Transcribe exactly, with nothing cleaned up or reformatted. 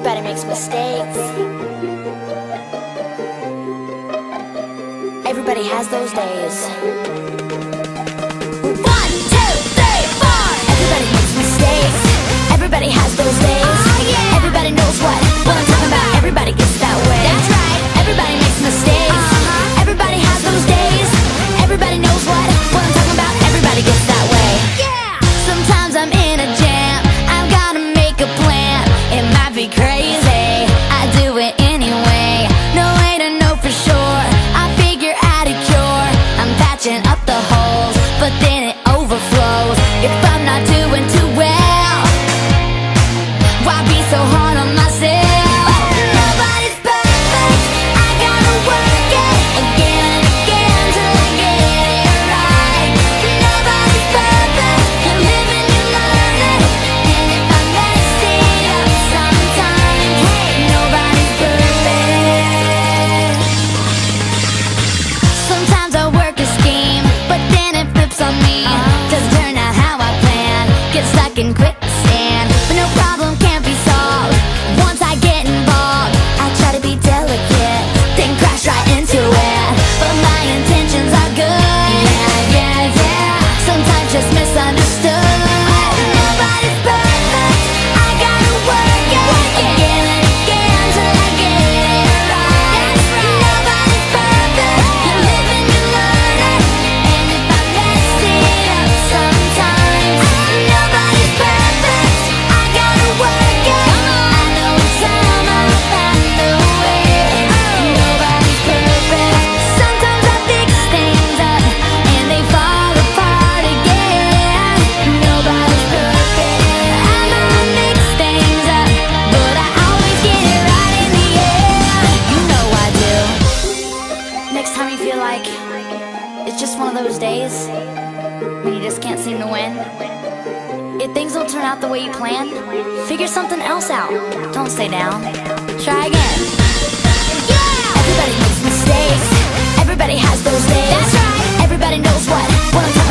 Everybody makes mistakes. Everybody has those days. One, two, three, four. Everybody makes mistakes. Everybody has those days. Oh, yeah. Everybody knows what, what I'm talking about. Everybody gets that way. That's right. Everybody makes mistakes. Uh-huh. Everybody has those days. Everybody knows what, what I'm talking about. Everybody gets that way. Yeah. Sometimes I'm in a jam. I've gotta make a plan. It might be crazy, I do it anyway. No way to know for sure. I figure out a cure. I'm patching up the holes, but then it overflows. If I'm not doing too well, why be so hard on myself? Nobody's perfect. I gotta work it again and again till I get it right. Nobody's perfect. You're living, you learn it. And if I mess it up sometimes, hey, nobody's perfect. Sometimes I work a scheme, but then it flips on me. Doesn't turn out how I planned. Get stuck in quicksand, but no problem can't be solved. Once I get involved, I try to be delicate, then crash right into it. But my intentions are good. Yeah, yeah, yeah. Sometimes just misunderstood. Nobody's perfect. I gotta work it again and again till I get it right. Nobody's perfect. You're living, you learn it. And if I mess it up sometimes, nobody's perfect. I gotta work it. I know time I'll find the way. Nobody's perfect. Sometimes I fix things up and they fall apart again. Nobody's perfect. I know I mix things up, but I always get it right in the end. You know I do. Next time you feel like it's just one of those days when you just can't seem to win, if things don't turn out the way you plan, figure something else out. Don't stay down. Try again. Yeah! Everybody makes mistakes. Everybody has those days. That's right. Everybody knows what, what I'm talking